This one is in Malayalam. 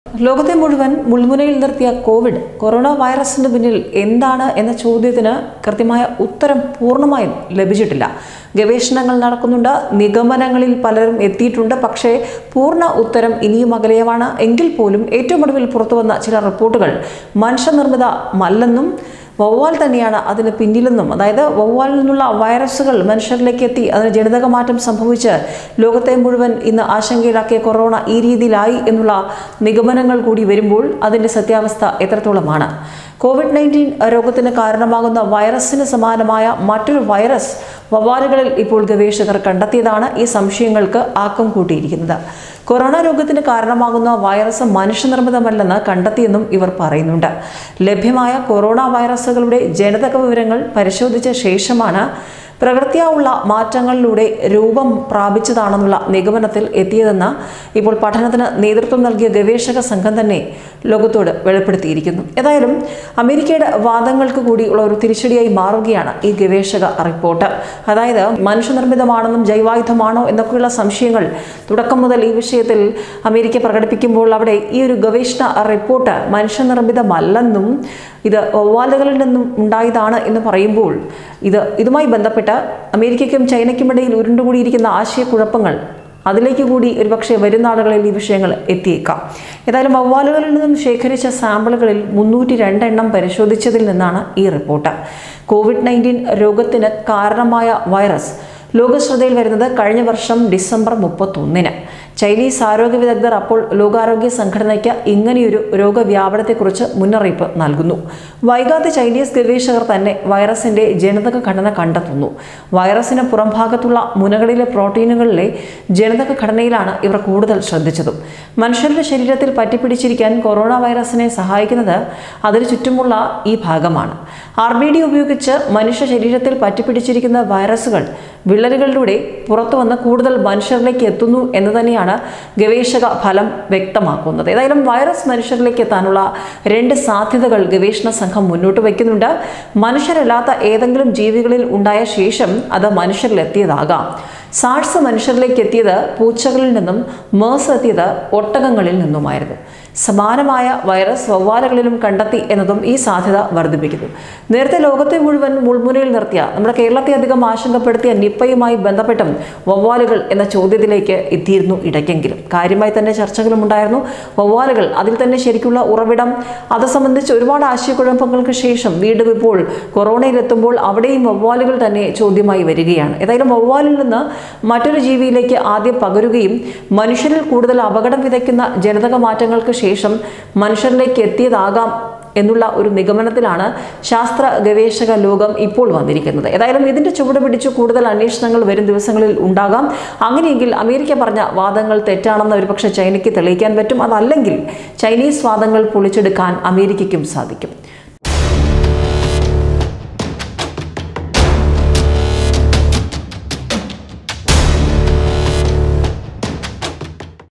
ലോകത്തെ മുഴുവൻ മുൾമുനയിൽ നിർത്തിയ കൊറോണ വൈറസിന് പിന്നിൽ എന്താണ് എന്ന ചോദ്യത്തിന് കൃത്യമായ ഉത്തരം പൂർണ്ണമായും ലഭിച്ചിട്ടില്ല. ഗവേഷണങ്ങൾ നടക്കുന്നുണ്ട്, നിഗമനങ്ങളിൽ പലരും എത്തിയിട്ടുണ്ട്. പക്ഷേ പൂർണ്ണ ഉത്തരം ഇനിയും അകലെയാണ്. എങ്കിൽ പോലും ഏറ്റവും ഒടുവിൽ പുറത്തുവന്ന ചില റിപ്പോർട്ടുകൾ മനുഷ്യനിർമ്മിതമല്ലെന്നും വവ്വാൽ തന്നെയാണ് അതിന് പിന്നിലെന്നും, അതായത് വവ്വാലിൽ നിന്നുള്ള വൈറസുകൾ മനുഷ്യരിലേക്ക് എത്തി അതിന് ജനിതക മാറ്റം സംഭവിച്ച് ലോകത്തെ മുഴുവൻ ഇന്ന് ആശങ്കയിലാക്കിയ കൊറോണ ഈ രീതിയിലായി എന്നുള്ള നിഗമനങ്ങൾ കൂടി വരുമ്പോൾ അതിൻ്റെ സത്യാവസ്ഥ എത്രത്തോളമാണ്? COVID-19 രോഗത്തിന് കാരണമാകുന്ന വൈറസിന് സമാനമായ മറ്റൊരു വൈറസ് വവ്വാലുകളിൽ ഇപ്പോൾ ഗവേഷകർ കണ്ടെത്തിയതാണ് ഈ സംശയങ്ങൾക്ക് ആക്കം കൂട്ടിയിരിക്കുന്നത്. കൊറോണ രോഗത്തിന് കാരണമാകുന്ന വൈറസ് മനുഷ്യനിർമ്മിതമല്ലെന്ന് കണ്ടെത്തിയെന്നും ഇവർ പറയുന്നുണ്ട്. ലഭ്യമായ കൊറോണ വൈറസുകളുടെ ജനിതക വിവരങ്ങൾ പരിശോധിച്ച ശേഷമാണ് പ്രകൃത്യാവുള്ള മാറ്റങ്ങളിലൂടെ രൂപം പ്രാപിച്ചതാണെന്നുള്ള നിഗമനത്തിൽ എത്തിയതെന്ന് ഇപ്പോൾ പഠനത്തിന് നേതൃത്വം നൽകിയ ഗവേഷക സംഘം തന്നെ ലോകത്തോട് വെളിപ്പെടുത്തിയിരിക്കുന്നു. ഏതായാലും അമേരിക്കയുടെ വാദങ്ങൾക്ക് കൂടി ഉള്ള ഒരു തിരിച്ചടിയായി മാറുകയാണ് ഈ ഗവേഷക റിപ്പോർട്ട്. അതായത് മനുഷ്യനിർമ്മിതമാണെന്നും ജൈവായുധമാണോ എന്നൊക്കെയുള്ള സംശയങ്ങൾ തുടക്കം മുതൽ ഈ വിഷയത്തിൽ അമേരിക്ക പ്രകടിപ്പിക്കുമ്പോൾ അവിടെ ഈ ഒരു ഗവേഷണ റിപ്പോർട്ട് മനുഷ്യനിർമ്മിതമല്ലെന്നും ഇത് വവ്വാലുകളിൽ നിന്നും ഉണ്ടായതാണ് എന്ന് പറയുമ്പോൾ ഇതുമായി ബന്ധപ്പെട്ട് അമേരിക്കയ്ക്കും ചൈനയ്ക്കുമിടയിൽ ഉരുണ്ടുകൂടിയിരിക്കുന്ന ആശയക്കുഴപ്പങ്ങൾ അതിലേക്ക് കൂടി ഒരുപക്ഷെ വരുന്ന ആളുകളിൽ ഈ വിഷയങ്ങൾ എത്തിയേക്കാം. ഏതായാലും വവ്വാലുകളിൽ നിന്നും ശേഖരിച്ച സാമ്പിളുകളിൽ 302 എണ്ണം പരിശോധിച്ചതിൽ നിന്നാണ് ഈ റിപ്പോർട്ട്. COVID-19 രോഗത്തിന് കാരണമായ വൈറസ് ലോകശ്രദ്ധയിൽ വരുന്നത് കഴിഞ്ഞ വർഷം ഡിസംബർ 31-ന്. ചൈനീസ് ആരോഗ്യ വിദഗ്ധർ അപ്പോൾ ലോകാരോഗ്യ സംഘടനയ്ക്ക് ഇങ്ങനെയൊരു രോഗവ്യാപനത്തെക്കുറിച്ച് മുന്നറിയിപ്പ് നൽകുന്നു. വൈകാതെ ചൈനീസ് ഗവേഷകർ തന്നെ വൈറസിന്റെ ജനിതക ഘടന കണ്ടെത്തുന്നു. വൈറസിന് പുറംഭാഗത്തുള്ള മുനകളിലെ പ്രോട്ടീനുകളിലെ ജനിതക ഘടനയിലാണ് ഇവർ കൂടുതൽ ശ്രദ്ധിച്ചതും. മനുഷ്യരുടെ ശരീരത്തിൽ പറ്റിപ്പിടിച്ചിരിക്കാൻ കൊറോണ വൈറസിനെ സഹായിക്കുന്നത് അതിന് ചുറ്റുമുള്ള ഈ ഭാഗമാണ്. RBD ഉപയോഗിച്ച് മനുഷ്യ ശരീരത്തിൽ പറ്റിപ്പിടിച്ചിരിക്കുന്ന വൈറസുകൾ വിള്ളലുകളിലൂടെ പുറത്തു വന്ന് കൂടുതൽ മനുഷ്യരിലേക്ക് എത്തുന്നു എന്ന് തന്നെയാണ് ഗവേഷക ഫലം വ്യക്തമാക്കുന്നത്. ഏതായാലും വൈറസ് മനുഷ്യരിലേക്ക് എത്താനുള്ള 2 സാധ്യതകൾ ഗവേഷണ സംഘം മുന്നോട്ട് വയ്ക്കുന്നുണ്ട്. മനുഷ്യരല്ലാത്ത ഏതെങ്കിലും ജീവികളിൽ ഉണ്ടായ ശേഷം അത് മനുഷ്യരിലെത്തിയതാകാം. സാർസ് മനുഷ്യരിലേക്ക് എത്തിയത് പൂച്ചകളിൽ നിന്നും, മേഴ്സ് എത്തിയത് ഒട്ടകങ്ങളിൽ നിന്നുമായിരുന്നു. സമാനമായ വൈറസ് വവ്വാലുകളിലും കണ്ടെത്തി എന്നതും ഈ സാധ്യത വർദ്ധിപ്പിക്കുന്നു. നേരത്തെ ലോകത്തെ മുഴുവൻ മുൾമുനയിൽ നിർത്തിയ, നമ്മുടെ കേരളത്തെ അധികം ആശങ്കപ്പെടുത്തിയ നിപ്പയുമായി ബന്ധപ്പെട്ടും വവ്വാലുകൾ എന്ന ചോദ്യത്തിലേക്ക് എത്തിയിരുന്നു ഇടയ്ക്കെങ്കിലും. കാര്യമായി തന്നെ ചർച്ചകളും ഉണ്ടായിരുന്നു. വവ്വാലുകൾ അതിൽ തന്നെ ശരിക്കുള്ള ഉറവിടം, അത് സംബന്ധിച്ച് ഒരുപാട് ആശയക്കുഴപ്പങ്ങൾക്ക് ശേഷം വീണ്ടും ഇപ്പോൾ കൊറോണയിലെത്തുമ്പോൾ അവിടെയും വവ്വാലുകൾ തന്നെ ചോദ്യമായി വരികയാണ്. ഏതായാലും വവ്വാലിൽ നിന്ന് മറ്റൊരു ജീവിയിലേക്ക് ആദ്യം പകരുകയും മനുഷ്യരിൽ കൂടുതൽ അപകടം വിതയ്ക്കുന്ന ജനിതക മാറ്റങ്ങൾക്ക് ശേഷം മനുഷ്യരിലേക്ക് എത്തിയതാകാം എന്നുള്ള ഒരു നിഗമനത്തിലാണ് ശാസ്ത്ര ഗവേഷക ലോകം ഇപ്പോൾ വന്നിരിക്കുന്നത്. ഏതായാലും ഇതിന്റെ ചുവട് പിടിച്ച് കൂടുതൽ അന്വേഷണങ്ങൾ വരും ദിവസങ്ങളിൽ ഉണ്ടാകാം. അങ്ങനെയെങ്കിൽ അമേരിക്ക പറഞ്ഞ വാദങ്ങൾ തെറ്റാണെന്ന് ഒരുപക്ഷെ ചൈനയ്ക്ക് തെളിയിക്കാൻ പറ്റും. അതല്ലെങ്കിൽ ചൈനീസ് വാദങ്ങൾ പൊളിച്ചെടുക്കാൻ അമേരിക്കയ്ക്കും സാധിക്കും.